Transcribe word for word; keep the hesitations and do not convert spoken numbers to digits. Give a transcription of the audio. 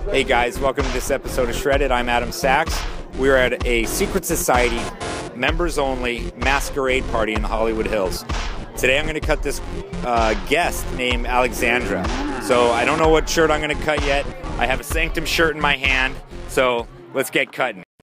Hey guys, welcome to this episode of Shredded. I'm Adam Saaks. We're at a secret society, members only masquerade party in the Hollywood Hills. Today I'm going to cut this uh, guest named Alexandra. So I don't know what shirt I'm going to cut yet. I have a Sanctum shirt in my hand, so let's get cutting.